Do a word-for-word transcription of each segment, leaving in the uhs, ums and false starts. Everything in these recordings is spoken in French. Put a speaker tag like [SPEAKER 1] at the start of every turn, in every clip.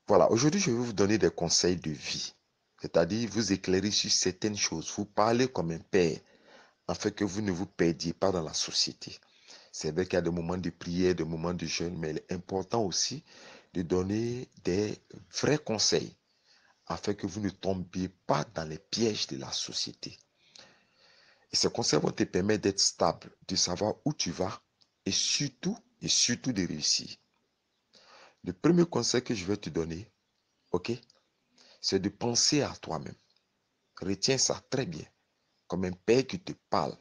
[SPEAKER 1] Voilà, aujourd'hui, je vais vous donner des conseils de vie. C'est-à-dire vous éclairer sur certaines choses. Vous parlez comme un père, afin que vous ne vous perdiez pas dans la société. C'est vrai qu'il y a des moments de prière, des moments de jeûne, mais il est important aussi de donner des vrais conseils, afin que vous ne tombiez pas dans les pièges de la société. Et ces conseils vont te permettre d'être stable, de savoir où tu vas, et surtout, et surtout de réussir. Le premier conseil que je vais te donner, ok, c'est de penser à toi-même. Retiens ça très bien, comme un père qui te parle.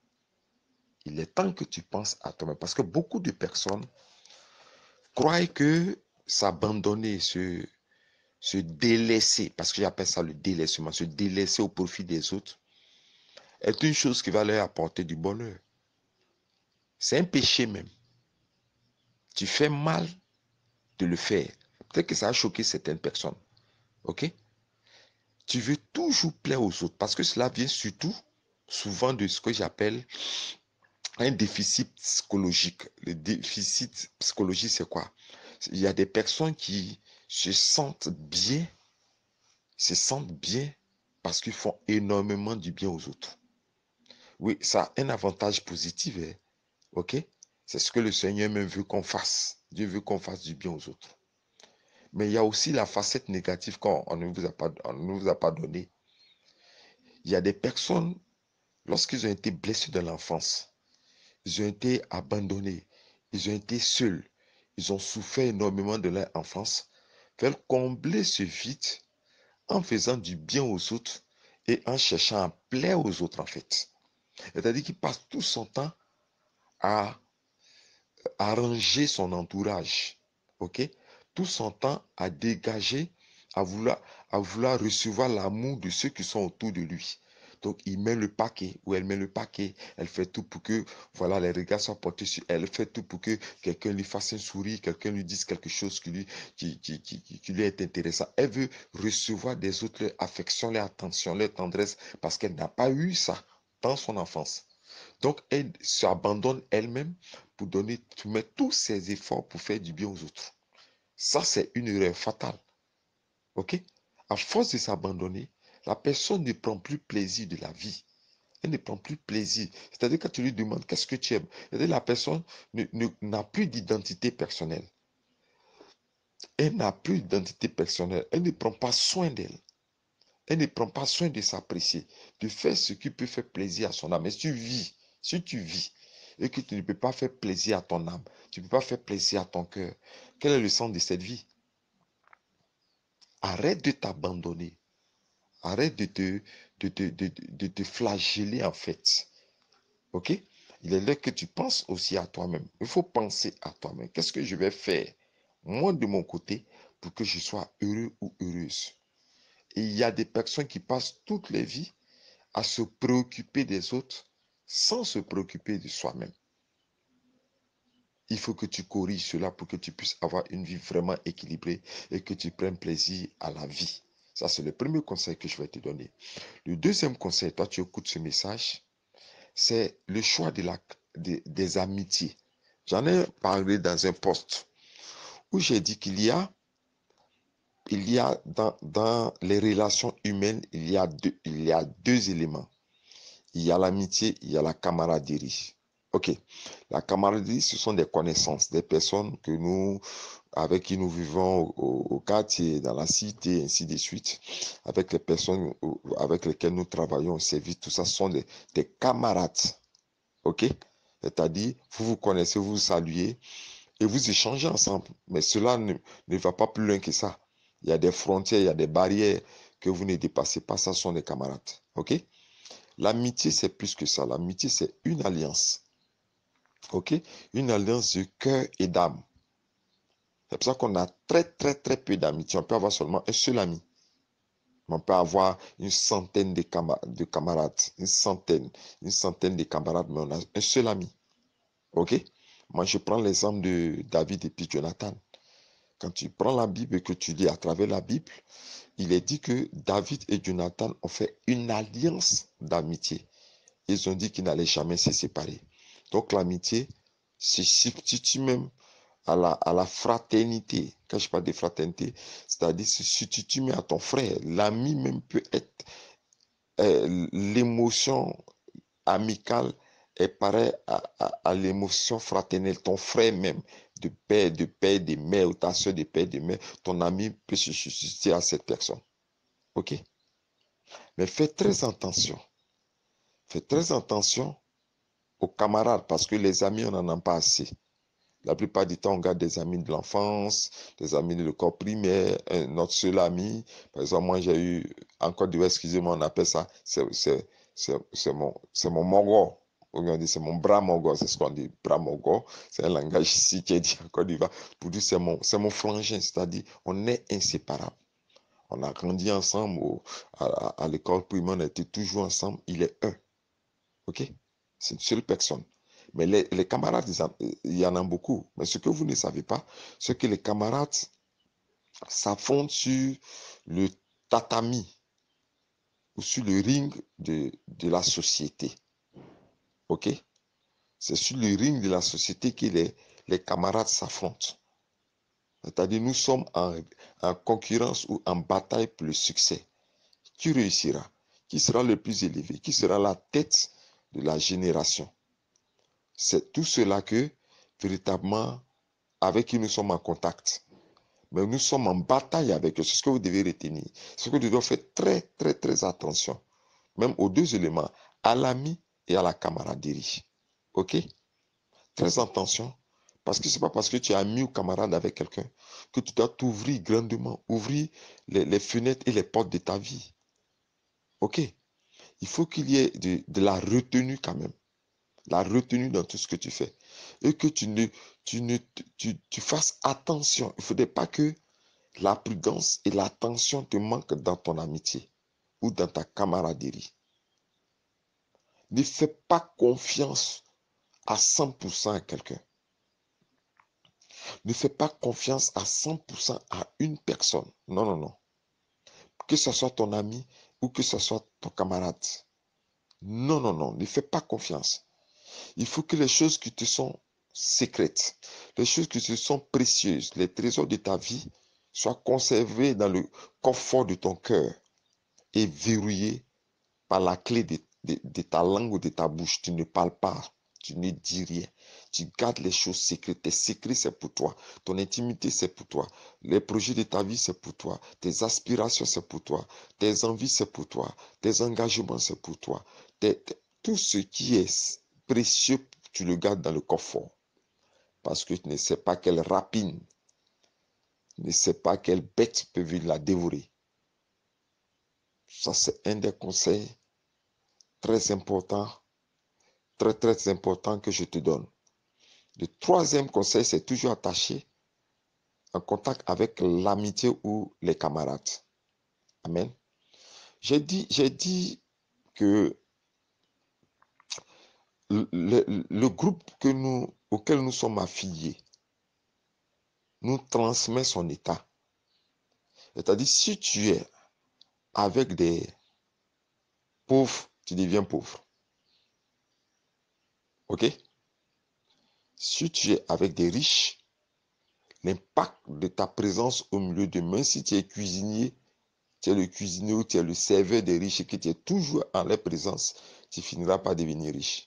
[SPEAKER 1] Il est temps que tu penses à toi-même, parce que beaucoup de personnes croient que s'abandonner, se, se délaisser, parce que j'appelle ça le délaissement, se délaisser au profit des autres, est une chose qui va leur apporter du bonheur. C'est un péché même. Tu fais mal de le faire. Peut-être que ça a choqué certaines personnes. Ok? Tu veux toujours plaire aux autres, parce que cela vient surtout, souvent, de ce que j'appelle un déficit psychologique. Le déficit psychologique, c'est quoi? Il y a des personnes qui se sentent bien, se sentent bien parce qu'ils font énormément du bien aux autres. Oui, ça a un avantage positif, hein? Ok? C'est ce que le Seigneur même veut qu'on fasse. Dieu veut qu'on fasse du bien aux autres. Mais il y a aussi la facette négative qu'on ne vous a pas, on ne vous a pas donnée. Il y a des personnes, lorsqu'ils ont été blessés dans l'enfance, ils ont été abandonnés, ils ont été seuls, ils ont souffert énormément de leur enfance, veulent combler ce vide en faisant du bien aux autres et en cherchant à plaire aux autres en fait. C'est-à-dire qu'il passe tout son temps à arranger son entourage, ok? Tout son temps à dégager, à vouloir, à vouloir recevoir l'amour de ceux qui sont autour de lui. Donc, il met le paquet, ou elle met le paquet, elle fait tout pour que, voilà, les regards soient portés sur elle, elle fait tout pour que quelqu'un lui fasse un sourire, quelqu'un lui dise quelque chose qui lui, qui, qui, qui, qui lui est intéressant. Elle veut recevoir des autres leur affection, leur attention, leur tendresse, parce qu'elle n'a pas eu ça dans son enfance. Donc, elle s'abandonne elle-même pour donner, pour mettre tous ses efforts pour faire du bien aux autres. Ça, c'est une erreur fatale. OK? À force de s'abandonner, la personne ne prend plus plaisir de la vie. Elle ne prend plus plaisir. C'est-à-dire quand tu lui demandes qu'est-ce que tu aimes, c'est-à-dire la personne ne, ne, n'a plus d'identité personnelle. Elle n'a plus d'identité personnelle. Elle ne prend pas soin d'elle. Elle ne prend pas soin de s'apprécier, de faire ce qui peut faire plaisir à son âme. Mais si tu vis, si tu vis, et que tu ne peux pas faire plaisir à ton âme, tu ne peux pas faire plaisir à ton cœur, quel est le sens de cette vie? Arrête de t'abandonner. Arrête de te, de, te, de, de te flageller en fait. Ok? Il est là que tu penses aussi à toi-même. Il faut penser à toi-même. Qu'est-ce que je vais faire, moi de mon côté, pour que je sois heureux ou heureuse? Et il y a des personnes qui passent toute leur vie à se préoccuper des autres sans se préoccuper de soi-même. Il faut que tu corriges cela pour que tu puisses avoir une vie vraiment équilibrée et que tu prennes plaisir à la vie. Ça, c'est le premier conseil que je vais te donner. Le deuxième conseil, toi, tu écoutes ce message, c'est le choix de la, de, des amitiés. J'en ai parlé dans un post où j'ai dit qu'il y a, il y a dans, dans les relations humaines, il y a deux, il y a deux éléments. Il y a l'amitié, il y a la camaraderie. Ok, la camaraderie, ce sont des connaissances, des personnes que nous, avec qui nous vivons au, au quartier, dans la cité, ainsi de suite, avec les personnes avec lesquelles nous travaillons au service, tout ça, ce sont des, des camarades. Ok, c'est-à-dire, vous vous connaissez, vous vous saluez et vous échangez ensemble. Mais cela ne, ne va pas plus loin que ça. Il y a des frontières, il y a des barrières que vous ne dépassez pas, ça sont des camarades. Ok? L'amitié, c'est plus que ça. L'amitié, c'est une alliance. OK? Une alliance de cœur et d'âme. C'est pour ça qu'on a très, très, très peu d'amitié. On peut avoir seulement un seul ami. On peut avoir une centaine de, cam de camarades. Une centaine. Une centaine de camarades, mais on a un seul ami. OK? Moi, je prends l'exemple de David et puis Jonathan. Quand tu prends la Bible et que tu lis à travers la Bible, il est dit que David et Jonathan ont fait une alliance d'amitié. Ils ont dit qu'ils n'allaient jamais se séparer. Donc l'amitié se substitue même à la, à la fraternité. Quand je parle de fraternité, c'est-à-dire si tu, tu mets à ton frère, l'ami même peut être euh, l'émotion amicale est pareille à, à, à l'émotion fraternelle. Ton frère même, de père, de père, de mère, ou ta soeur de père, de mère, ton ami peut se susciter à cette personne. OK? Mais fais très attention. Fais très attention aux camarades parce que les amis, on n'en a pas assez. La plupart du temps, on garde des amis de l'enfance, des amis de l'école primaire, notre seul ami. Par exemple, moi, j'ai eu, en Côte d'Ivoire, excusez-moi, on appelle ça, c'est mon, mon mogo. On dit c'est mon bras mogo, c'est ce qu'on dit, bras mogo. C'est un langage ici qui est dit en Côte d'Ivoire. Pour dire, c'est mon, mon frangin, c'est-à-dire, on est inséparables. On a grandi ensemble au, à, à, à l'école primaire, on était toujours ensemble. Il est un. OK? C'est une seule personne. Mais les, les camarades, il y en a beaucoup. Mais ce que vous ne savez pas, c'est que les camarades s'affrontent sur le tatami ou sur le ring de, de la société. OK? C'est sur le ring de la société que les, les camarades s'affrontent. C'est-à-dire, nous sommes en, en concurrence ou en bataille pour le succès. Qui réussira? Qui sera le plus élevé? Qui sera la tête de la génération? C'est tout cela que, véritablement, avec qui nous sommes en contact. Mais nous sommes en bataille avec eux. C'est ce que vous devez retenir. C'est ce que vous devez faire très, très, très attention. Même aux deux éléments, à l'ami et à la camaraderie. OK? Très attention. Parce que ce n'est pas parce que tu es ami ou camarade avec quelqu'un que tu dois t'ouvrir grandement, ouvrir les, les fenêtres et les portes de ta vie. OK? Il faut qu'il y ait de, de la retenue quand même. La retenue dans tout ce que tu fais. Et que tu ne, tu ne tu, tu fasses attention. Il ne faudrait pas que la prudence et l'attention te manquent dans ton amitié ou dans ta camaraderie. Ne fais pas confiance à cent pour cent à quelqu'un. Ne fais pas confiance à cent pour cent à une personne. Non, non, non. Que ce soit ton ami ou que ce soit ton camarade. Non, non, non. Ne fais pas confiance. Il faut que les choses qui te sont secrètes, les choses qui te sont précieuses, les trésors de ta vie soient conservés dans le confort de ton cœur et verrouillés par la clé de, de, de ta langue ou de ta bouche. Tu ne parles pas, tu ne dis rien. Tu gardes les choses secrètes. Tes secrets, c'est pour toi. Ton intimité, c'est pour toi. Les projets de ta vie, c'est pour toi. Tes aspirations, c'est pour toi. Tes envies, c'est pour toi. Tes engagements, c'est pour toi. Tes, tes, tout ce qui est précieux, tu le gardes dans le coffre. Parce que tu ne sais pas quelle rapine, tu ne sais pas quelle bête peut venir la dévorer. Ça, c'est un des conseils très importants, très, très importants que je te donne. Le troisième conseil, c'est toujours attaché en contact avec l'amitié ou les camarades. Amen. J'ai dit, j'ai dit que le, le, le groupe que nous, auquel nous sommes affiliés nous transmet son état. C'est-à-dire, si tu es avec des pauvres, tu deviens pauvre. OK? Si tu es avec des riches, l'impact de ta présence au milieu de même si tu es cuisinier, tu es le cuisinier ou tu es le serveur des riches et que tu es toujours en leur présence, tu finiras par devenir riche.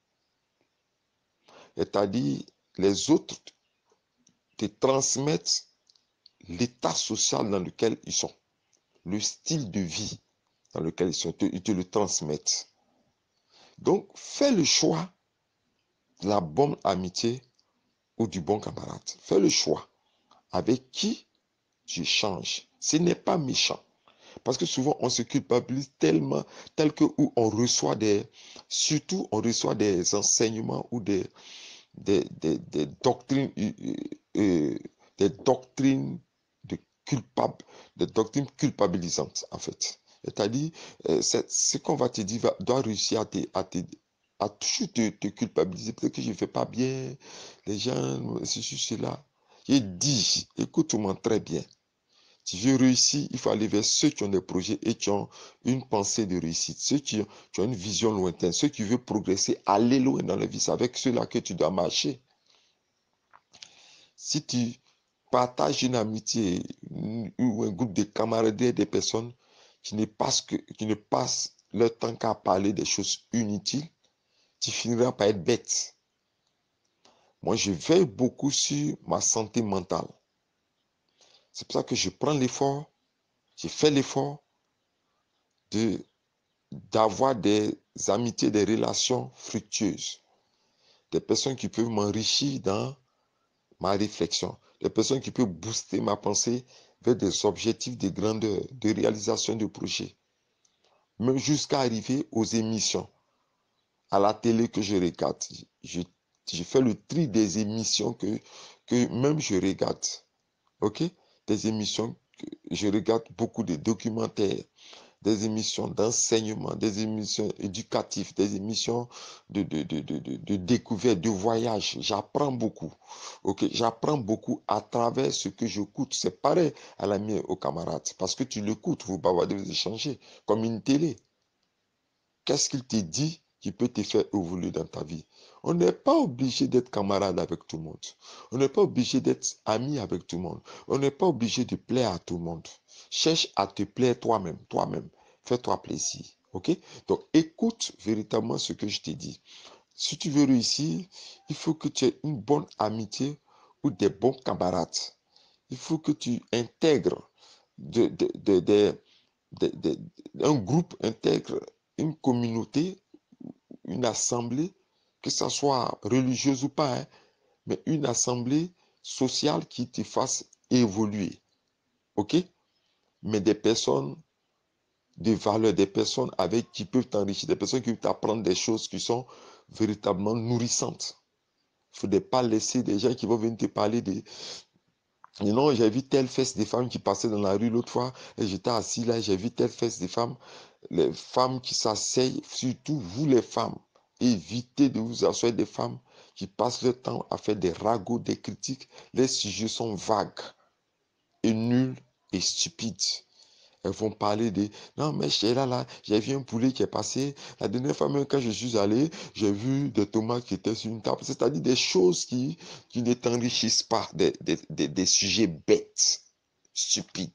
[SPEAKER 1] C'est-à-dire, les autres te transmettent l'état social dans lequel ils sont, le style de vie dans lequel ils sont, ils te le transmettent. Donc, fais le choix de la bonne amitié ou du bon camarade. Fais le choix avec qui tu échanges. Ce n'est pas méchant. Parce que souvent, on se culpabilise tellement, tel que où on reçoit des, surtout on reçoit des enseignements ou des, des, des, des doctrines, euh, euh, des doctrines de culpable, des doctrines culpabilisantes, en fait. C'est-à-dire, euh, ce qu'on va te dire va, doit réussir à te, à te, à toujours te, te culpabiliser. Peut-être que je ne fais pas bien, les gens, ceci, cela. J'ai dit, écoute-moi très bien. Si tu veux réussir, il faut aller vers ceux qui ont des projets et qui ont une pensée de réussite. Ceux qui ont, qui ont une vision lointaine. Ceux qui veulent progresser, aller loin dans la vie. C'est avec ceux-là que tu dois marcher. Si tu partages une amitié ou un groupe de camaraderie des personnes qui ne passent, que, qui ne passent leur temps qu'à parler des choses inutiles, tu finiras par être bête. Moi, je veille beaucoup sur ma santé mentale. C'est pour ça que je prends l'effort, je fais l'effort de, d'avoir des amitiés, des relations fructueuses. Des personnes qui peuvent m'enrichir dans ma réflexion. Des personnes qui peuvent booster ma pensée vers des objectifs de grandeur, de réalisation de projets. Même jusqu'à arriver aux émissions. À la télé que je regarde. Je, je fais le tri des émissions que, que même je regarde. OK? Des émissions que je regarde beaucoup de documentaires, des émissions d'enseignement, des émissions éducatives, des émissions de, de, de, de, de, de découverte, de voyage. J'apprends beaucoup. OK? J'apprends beaucoup à travers ce que j'écoute. C'est pareil à l'ami, aux camarades. Parce que tu l'écoutes, vous bavardez, vous échangez, comme une télé. Qu'est-ce qu'il te dit qui peut te faire évoluer dans ta vie? On n'est pas obligé d'être camarade avec tout le monde. On n'est pas obligé d'être ami avec tout le monde. On n'est pas obligé de plaire à tout le monde. Cherche à te plaire toi-même, toi-même. Fais-toi plaisir. OK? Donc, écoute véritablement ce que je t'ai dit. Si tu veux réussir, il faut que tu aies une bonne amitié ou des bons camarades. Il faut que tu intègres de, de, de, de, de, de, un groupe intègre une communauté, une assemblée, que ce soit religieuse ou pas, hein, mais une assemblée sociale qui te fasse évoluer. OK? Mais des personnes de valeur, des personnes avec qui peuvent t'enrichir, des personnes qui peuvent t'apprendre des choses qui sont véritablement nourrissantes. Il ne faudrait pas laisser des gens qui vont venir te parler de... Et non, j'ai vu telle fesse des femmes qui passaient dans la rue l'autre fois, et j'étais assis là, j'ai vu telle fesse des femmes. Les femmes qui s'asseyent, surtout vous les femmes, évitez de vous asseoir des femmes qui passent leur temps à faire des ragots, des critiques. Les sujets sont vagues et nuls et stupides. Elles vont parler de non, mais chez là, là, j'ai vu un poulet qui est passé. La dernière fois, même quand je suis allé, j'ai vu des tomates qui étaient sur une table. C'est-à-dire des choses qui, qui ne t'enrichissent pas, des, des, des, des sujets bêtes, stupides.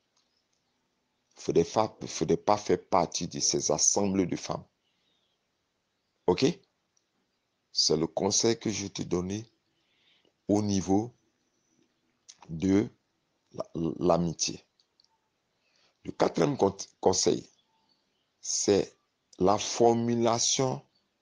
[SPEAKER 1] Il ne faudrait, faudrait pas faire partie de ces assemblées de femmes. OK? C'est le conseil que je te donnais au niveau de l'amitié. Le quatrième conseil, c'est la formulation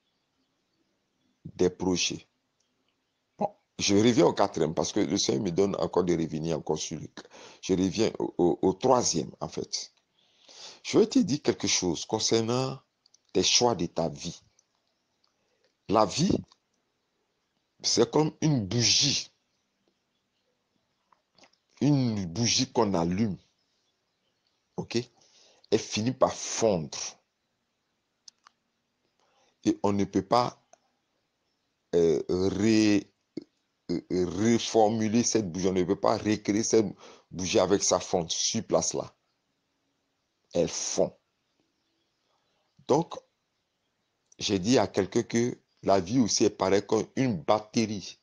[SPEAKER 1] des projets. Bon, je reviens au quatrième parce que le Seigneur me donne encore de revenir encore sur le... Je reviens au, au, au troisième, en fait. Je vais te dire quelque chose concernant tes choix de ta vie. La vie, c'est comme une bougie. Une bougie qu'on allume. OK? Elle finit par fondre. Et on ne peut pas euh, ré, euh, reformuler cette bougie. On ne peut pas recréer cette bougie avec sa fonte sur place là. Elle fond. Donc, j'ai dit à quelqu'un que la vie aussi est pareille comme une batterie.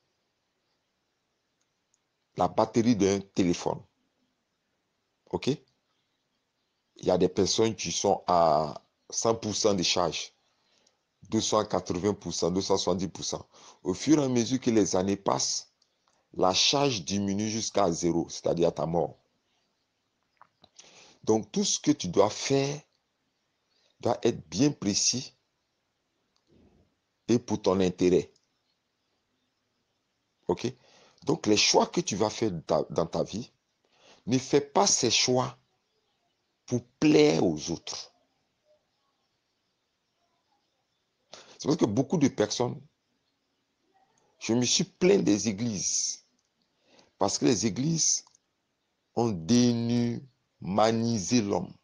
[SPEAKER 1] La batterie d'un téléphone. OK? Il y a des personnes qui sont à cent pour cent de charge. deux cent quatre-vingts pour cent, deux cent soixante-dix pour cent. Au fur et à mesure que les années passent, la charge diminue jusqu'à zéro, c'est-à-dire à ta mort. Donc, tout ce que tu dois faire doit être bien précis et pour ton intérêt. OK? Donc, les choix que tu vas faire dans ta vie, ne fais pas ces choix pour plaire aux autres. C'est parce que beaucoup de personnes, je me suis plaint des églises, parce que les églises ont déshumanisé l'homme.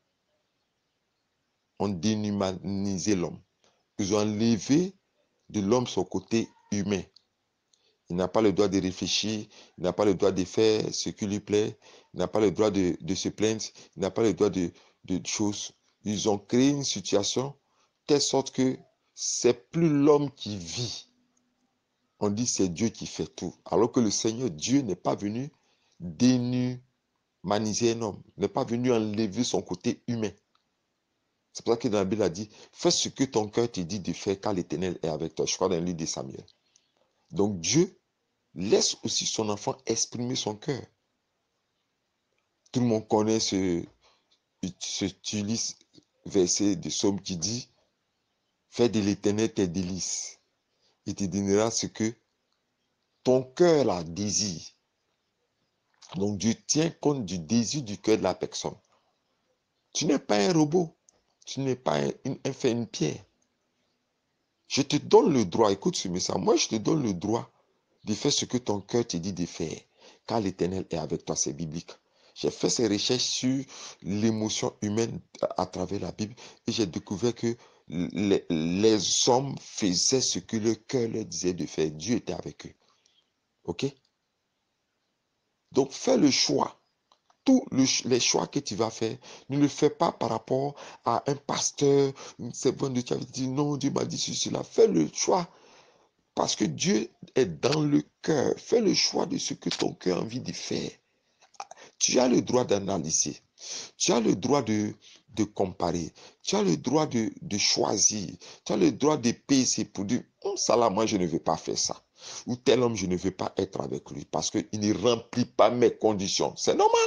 [SPEAKER 1] Ont déshumanisé l'homme. Ils ont enlevé de l'homme son côté humain. Il n'a pas le droit de réfléchir, il n'a pas le droit de faire ce qui lui plaît, il n'a pas le droit de, de se plaindre, il n'a pas le droit de, de choses. Ils ont créé une situation de telle sorte que c'est plus l'homme qui vit, on dit c'est Dieu qui fait tout. Alors que le Seigneur Dieu n'est pas venu dénumaniser un homme, n'est pas venu enlever son côté humain. C'est pour ça que dans la Bible a dit, fais ce que ton cœur te dit de faire car l'Éternel est avec toi. Je crois dans le livre de Samuel. Donc Dieu laisse aussi son enfant exprimer son cœur. Tout le monde connaît ce, ce Ulysse verset de Psaume qui dit, fais de l'Éternel tes délices. Il te donnera ce que ton cœur la désire. Donc Dieu tient compte du désir du cœur de la personne. Tu n'es pas un robot. Tu n'es pas un, un, un fait une pierre. Je te donne le droit, écoute ce message, moi je te donne le droit de faire ce que ton cœur te dit de faire, car l'Éternel est avec toi, c'est biblique. J'ai fait ces recherches sur l'émotion humaine à travers la Bible et j'ai découvert que les, les hommes faisaient ce que le cœur leur disait de faire. Dieu était avec eux. Ok? Donc fais le choix. Tous le, les choix que tu vas faire, ne le fais pas par rapport à un pasteur, une servante de Dieu qui dit non, Dieu m'a dit ceci, cela. Fais le choix parce que Dieu est dans le cœur. Fais le choix de ce que ton cœur a envie de faire. Tu as le droit d'analyser. Tu as le droit de, de comparer. Tu as le droit de, de choisir. Tu as le droit de peser pour dire, oh, ça là, moi, je ne veux pas faire ça. Ou tel homme, je ne veux pas être avec lui parce qu'il ne remplit pas mes conditions. C'est normal.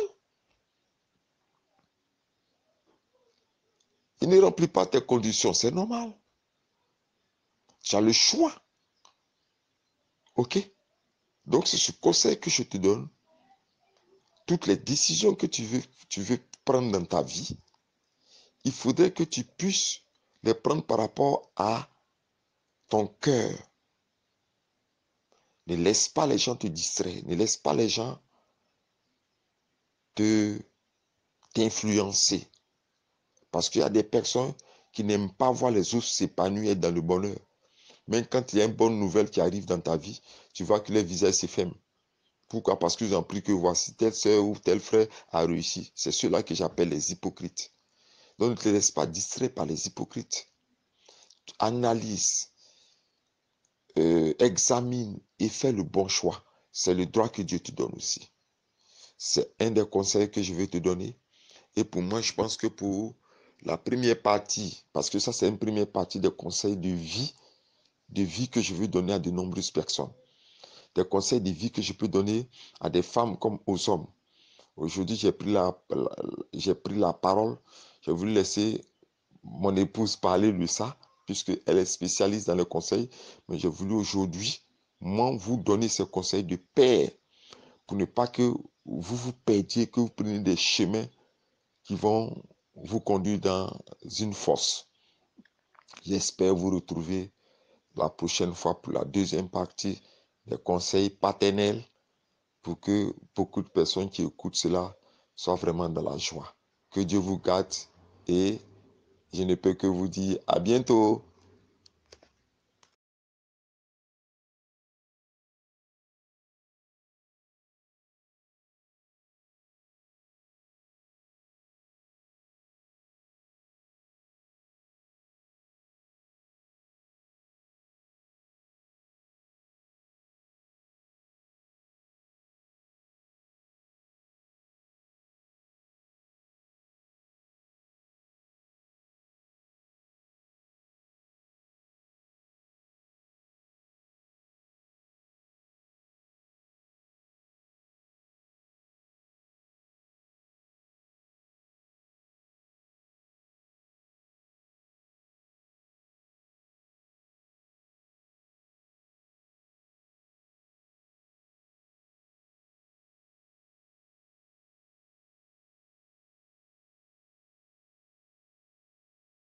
[SPEAKER 1] Il ne remplit pas tes conditions. C'est normal. Tu as le choix. OK? Donc, c'est ce conseil que je te donne. Toutes les décisions que tu veux, tu veux prendre dans ta vie, il faudrait que tu puisses les prendre par rapport à ton cœur. Ne laisse pas les gens te distraire. Ne laisse pas les gens te t'influencer. Parce qu'il y a des personnes qui n'aiment pas voir les autres s'épanouir dans le bonheur. Même quand il y a une bonne nouvelle qui arrive dans ta vie, tu vois que les visages se ferment. Pourquoi? Parce qu'ils ont pris que voici telle soeur ou tel frère a réussi. C'est ceux-là que j'appelle les hypocrites. Donc ne te laisse pas distraire par les hypocrites. Analyse, euh, examine et fais le bon choix. C'est le droit que Dieu te donne aussi. C'est un des conseils que je vais te donner. Et pour moi, je pense que pour la première partie, parce que ça c'est une première partie des conseils de vie, de vie que je veux donner à de nombreuses personnes. Des conseils de vie que je peux donner à des femmes comme aux hommes. Aujourd'hui, j'ai pris la, la, j'ai pris la parole. J'ai voulu laisser mon épouse parler de ça, puisqu'elle est spécialiste dans le conseil. Mais j'ai voulu aujourd'hui, moi, vous donner ces conseils de père pour ne pas que vous vous perdiez, que vous preniez des chemins qui vont vous conduire dans une fosse. J'espère vous retrouver la prochaine fois pour la deuxième partie des conseils paternels pour que beaucoup de personnes qui écoutent cela soient vraiment dans la joie. Que Dieu vous garde et je ne peux que vous dire à bientôt.